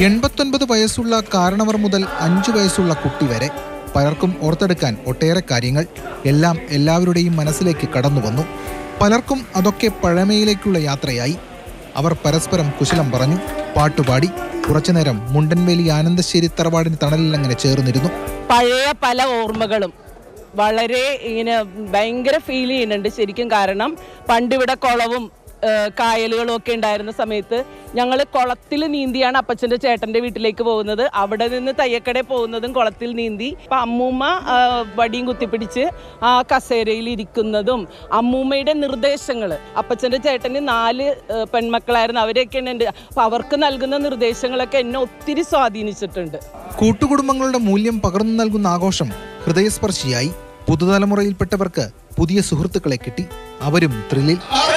89 വയസ്സുള്ള കാരണവർ മുതൽ 5 വയസ്സുള്ള കുട്ടി വരെ പലർക്കും ഓർത്തെടുക്കാൻ ഒട്ടേറെ കാര്യങ്ങൾ എല്ലാം എല്ലാവരുടെയും മനസ്സിലേക്ക് കടന്നു വന്നു. പലർക്കും അതൊക്കെ പഴമയിലേക്കുള്ള യാത്രയായി. അവർ പരസ്പരം കുശലം പറഞ്ഞു, പാട്ടുപാടി. കുറച്ചുനേരം മുണ്ടൻവേലി ആനന്ദശ്ശേരി തറവാടിന് തണലിൽ അങ്ങനെ ചേർന്നിരുന്നു. പഴയ പല ഓർമ്മകളും വളരെ ഇങ്ങനെ ഭയങ്കര ഫീൽ ചെയ്യുന്നുണ്ട് ശരിക്കും. കാരണം പണ്ടിവിടെ കുളവും കായലുകളും ഒക്കെ ഉണ്ടായിരുന്ന സമയത്ത് ഞങ്ങൾ കുളത്തിൽ നീന്തിയാണ് അപ്പച്ചൻ്റെ ചേട്ടൻ്റെ വീട്ടിലേക്ക് പോകുന്നത്. അവിടെ നിന്ന് തയ്യക്കടയിൽ പോകുന്നതും കുളത്തിൽ നീന്തി. അപ്പം അമ്മൂമ്മ വടിയും കുത്തിപ്പിടിച്ച് ആ കസേരയിൽ ഇരിക്കുന്നതും അമ്മൂമ്മയുടെ നിർദ്ദേശങ്ങൾ, അപ്പച്ചൻ്റെ ചേട്ടന് 4 പെൺമക്കളായിരുന്നു, അവരെയൊക്കെയാണ് എൻ്റെ. അപ്പം അവർക്ക് നൽകുന്ന നിർദ്ദേശങ്ങളൊക്കെ എന്നെ ഒത്തിരി സ്വാധീനിച്ചിട്ടുണ്ട്. കൂട്ടുകുടുംബങ്ങളുടെ മൂല്യം പകർന്നു നൽകുന്ന ആഘോഷം ഹൃദയസ്പർശിയായി. പുതുതലമുറയിൽപ്പെട്ടവർക്ക് പുതിയ സുഹൃത്തുക്കളെ കിട്ടി. അവരും ത്രില്ലിൽ.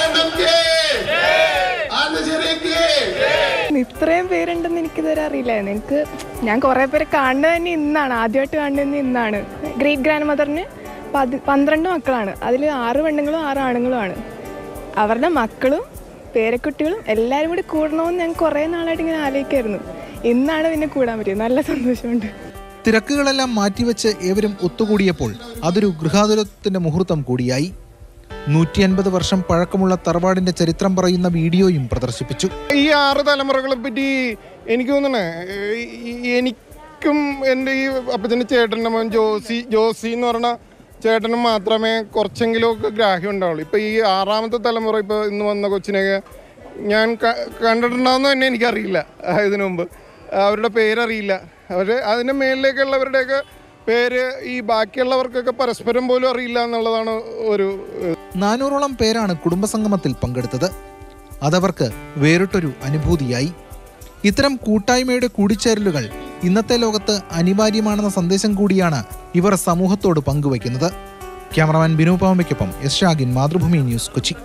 ഇത്രയും പേരുണ്ടെന്ന് എനിക്കിതുവരെ അറിയില്ലായിരുന്നു. ഞാൻ കുറേ പേരെ കാണുന്നത് തന്നെ ഇന്നാണ്, ആദ്യമായിട്ട് കാണുന്നത് ഇന്നാണ്. ഗ്രേറ്റ് ഗ്രാൻഡ് മദറിന് 12 മക്കളാണ്. അതിൽ 6 പെണ്ണുങ്ങളും 6 ആണുങ്ങളുമാണ്. അവരുടെ മക്കളും പേരക്കുട്ടികളും എല്ലാവരും കൂടി കൂടണമെന്ന് ഞാൻ കുറേ നാളായിട്ട് ഇങ്ങനെ ആലോചിക്കായിരുന്നു. ഇന്നാണ് പിന്നെ കൂടാൻ പറ്റിയത്. നല്ല സന്തോഷമുണ്ട്. തിരക്കുകളെല്ലാം മാറ്റിവെച്ച് ഏവരും ഒത്തുകൂടിയപ്പോൾ അതൊരു ഗൃഹാതുരത്തിന്റെ മുഹൂർത്തം കൂടിയായി. 150 വർഷം പഴക്കമുള്ള തറവാടിന്റെ ചരിത്രം പറയുന്ന വീഡിയോയും പ്രദർശിപ്പിച്ചു. ഈ 6 തലമുറകളെ പറ്റി എനിക്ക് തോന്നണേ, എനിക്കും എൻ്റെ ഈ അപ്പച്ചൻ്റെ ചേട്ടൻ്റെ മോൻ ജോസി എന്ന് പറഞ്ഞ ചേട്ടനും മാത്രമേ കുറച്ചെങ്കിലും ഒക്കെ ഗ്രാഹ്യം ഉണ്ടാവുള്ളൂ. ഇപ്പം ഈ 6ാമത്തെ തലമുറ ഇപ്പോൾ ഇന്ന് വന്ന കൊച്ചിനെയൊക്കെ ഞാൻ കണ്ടിട്ടുണ്ടാവുന്ന തന്നെ എനിക്കറിയില്ല. ഇതിനു മുമ്പ് അവരുടെ പേരറിയില്ല. അതിൻ്റെ മേലിലേക്കുള്ളവരുടെയൊക്കെ പേര് ഈ ബാക്കിയുള്ളവർക്കൊക്കെ പരസ്പരം പോലും അറിയില്ല എന്നുള്ളതാണ്. ഒരു 400ഓളം പേരാണ് കുടുംബസംഗമത്തിൽ പങ്കെടുത്തത്. അതവർക്ക് വേറിട്ടൊരു അനുഭൂതിയായി. ഇത്തരം കൂട്ടായ്മയുടെ കൂടിച്ചേരലുകൾ ഇന്നത്തെ ലോകത്ത് അനിവാര്യമാണെന്ന സന്ദേശം കൂടിയാണ് ഇവർ സമൂഹത്തോട് പങ്കുവയ്ക്കുന്നത്. ക്യാമറമാൻ ബിനു പാവയ്ക്കൊപ്പം S Shagin, Mathrubhumi news, Kochi.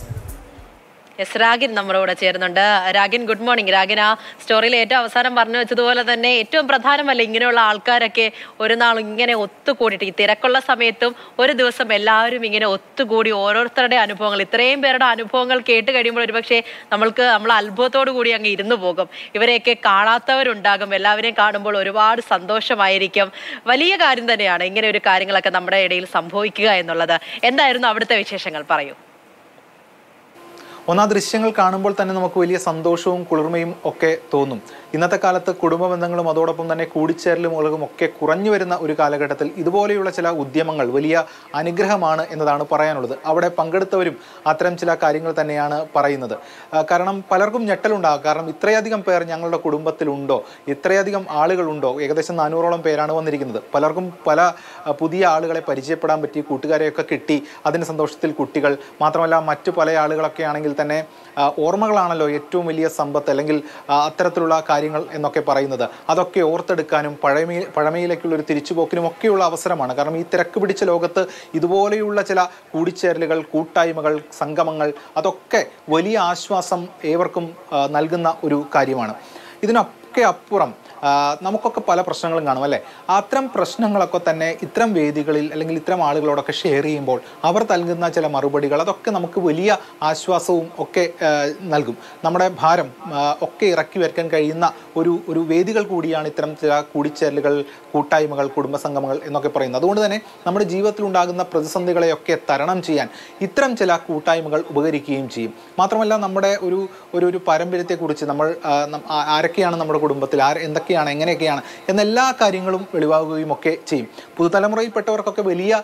S Ragin നമ്മളോട് ചേരുന്നുണ്ട്. രാഗിൻ, ഗുഡ് മോർണിംഗ്. രാഗിൻ, ആ സ്റ്റോറിയിൽ ഏറ്റവും അവസാനം പറഞ്ഞു വെച്ചതുപോലെ തന്നെ ഏറ്റവും പ്രധാനമല്ല ഇങ്ങനെയുള്ള ആൾക്കാരൊക്കെ ഒരു നാൾ ഇങ്ങനെ ഒത്തുകൂടിയിട്ട്, ഈ തിരക്കുള്ള സമയത്തും ഒരു ദിവസം എല്ലാവരും ഇങ്ങനെ ഒത്തുകൂടി ഓരോരുത്തരുടെ അനുഭവങ്ങൾ, ഇത്രയും പേരുടെ അനുഭവങ്ങൾ കേട്ട് കഴിയുമ്പോൾ ഒരുപക്ഷെ നമ്മൾ അത്ഭുതത്തോടു കൂടി അങ്ങ് ഇരുന്നു പോകും. ഇവരെയൊക്കെ കാണാത്തവരുണ്ടാകും. എല്ലാവരെയും കാണുമ്പോൾ ഒരുപാട് സന്തോഷമായിരിക്കും. വലിയ കാര്യം തന്നെയാണ് ഇങ്ങനെ ഒരു കാര്യങ്ങളൊക്കെ നമ്മുടെ ഇടയിൽ സംഭവിക്കുക എന്നുള്ളത്. എന്തായിരുന്നു അവിടുത്തെ വിശേഷങ്ങൾ? പറയൂ. ദൃശ്യങ്ങൾ കാണുമ്പോൾ തന്നെ നമുക്ക് വലിയ സന്തോഷവും കുളിർമയും ഒക്കെ തോന്നും. ഇന്നത്തെ കാലത്ത് കുടുംബ ബന്ധങ്ങളും അതോടൊപ്പം തന്നെ കൂടിച്ചേരലുകളും ഒക്കെ കുറഞ്ഞു വരുന്ന ഒരു കാലഘട്ടത്തിൽ ഇതുപോലെയുള്ള ചില ഉദ്യമങ്ങൾ വലിയ അനുഗ്രഹമാണ് എന്നതാണ് പറയാനുള്ളത്. അവിടെ പങ്കെടുത്തവരും അത്തരം ചില കാര്യങ്ങൾ തന്നെയാണ് പറയുന്നത്. കാരണം പലർക്കും ഞെട്ടലുണ്ടാകും. കാരണം ഇത്രയധികം പേർ ഞങ്ങളുടെ കുടുംബത്തിലുണ്ടോ, ഇത്രയധികം ആളുകളുണ്ടോ? ഏകദേശം 400ഓളം പേരാണ് വന്നിരിക്കുന്നത്. പലർക്കും പല പുതിയ ആളുകളെ പരിചയപ്പെടാൻ പറ്റി, കൂട്ടുകാരെയൊക്കെ കിട്ടി. അതിൻ്റെ സന്തോഷത്തിൽ കുട്ടികൾ മാത്രമല്ല മറ്റു പല ആളുകളൊക്കെ ആണെങ്കിൽ തന്നെ ഓർമ്മകളാണല്ലോ ഏറ്റവും വലിയ സമ്പത്ത്, അല്ലെങ്കിൽ അത്തരത്തിലുള്ള കാര്യങ്ങൾ എന്നൊക്കെ പറയുന്നത്. അതൊക്കെ ഓർത്തെടുക്കാനും പഴമയിലേക്കുള്ള ഒരു തിരിച്ചുപോക്കിനും ഒക്കെയുള്ള അവസരമാണ്. കാരണം ഈ തിരക്ക് പിടിച്ച ലോകത്ത് ഇതുപോലെയുള്ള ചില കൂടിച്ചേരലുകൾ, കൂട്ടായ്മകൾ, സംഗമങ്ങൾ അതൊക്കെ വലിയ ആശ്വാസം ഏവർക്കും നൽകുന്ന ഒരു കാര്യമാണ്. ഇതിനൊക്കെ അപ്പുറം നമുക്കൊക്കെ പല പ്രശ്നങ്ങളും കാണും അല്ലേ? അത്തരം പ്രശ്നങ്ങളൊക്കെ തന്നെ ഇത്തരം വേദികളിൽ അല്ലെങ്കിൽ ഇത്തരം ആളുകളോടൊക്കെ ഷെയർ ചെയ്യുമ്പോൾ അവർ നൽകുന്ന ചില മറുപടികൾ അതൊക്കെ നമുക്ക് വലിയ ആശ്വാസവും ഒക്കെ നൽകും. നമ്മുടെ ഭാരം ഒക്കെ ഇറക്കി വയ്ക്കാൻ കഴിയുന്ന ഒരു വേദികൾ കൂടിയാണ് ഇത്തരം ചില കൂടിച്ചേരലുകൾ, കൂട്ടായ്മകൾ, കുടുംബസംഗമങ്ങൾ എന്നൊക്കെ പറയുന്നത്. അതുകൊണ്ട് തന്നെ നമ്മുടെ ജീവിതത്തിൽ ഉണ്ടാകുന്ന പ്രതിസന്ധികളെയൊക്കെ തരണം ചെയ്യാൻ ഇത്തരം ചില കൂട്ടായ്മകൾ ഉപകരിക്കുകയും ചെയ്യും. മാത്രമല്ല നമ്മുടെ ഒരു പാരമ്പര്യത്തെക്കുറിച്ച് നമ്മൾ ആരൊക്കെയാണ് നമ്മുടെ കുടുംബത്തിൽ, എന്തൊക്കെയാണ്, എങ്ങനെയൊക്കെയാണ് എന്നെല്ലാ കാര്യങ്ങളും വെളിവാകുകയും ഒക്കെ ചെയ്യും. പുതുതലമുറയിൽപ്പെട്ടവർക്കൊക്കെ വലിയ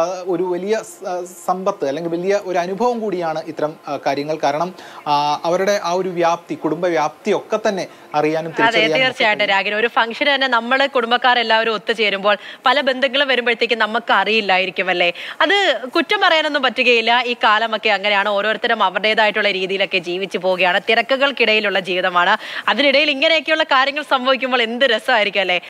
സമ്പത്ത് അല്ലെങ്കിൽ വലിയ ഒരു അനുഭവം കൂടിയാണ് ഇത്തരം കാര്യങ്ങൾ. കാരണം അവരുടെ ആ ഒരു വ്യാപ്തി, കുടുംബ വ്യാപ്തി ഒക്കെ തന്നെ അറിയാനും തീർച്ചയായിട്ടും രാഗിന് ഒരു ഫംഗ്ഷൻ തന്നെ നമ്മൾ കുടുംബക്കാരെല്ലാവരും ഒത്തുചേരുമ്പോൾ പല ബന്ധങ്ങളും വരുമ്പോഴത്തേക്കും നമുക്ക് അറിയില്ലായിരിക്കും അല്ലേ? അത് കുറ്റം പറയാനൊന്നും പറ്റുകയില്ല. ഈ കാലമൊക്കെ അങ്ങനെയാണ്. ഓരോരുത്തരും അവരുടേതായിട്ടുള്ള രീതിയിലൊക്കെ ജീവിച്ചു പോവുകയാണ്. തിരക്കുകൾക്കിടയിലുള്ള ജീവിതമാണ്. അതിനിടയിൽ ഇങ്ങനെയൊക്കെയുള്ള കാര്യങ്ങൾ സംഭവിക്കുമ്പോൾ എന്ത് രസമായിരിക്കും അല്ലേ?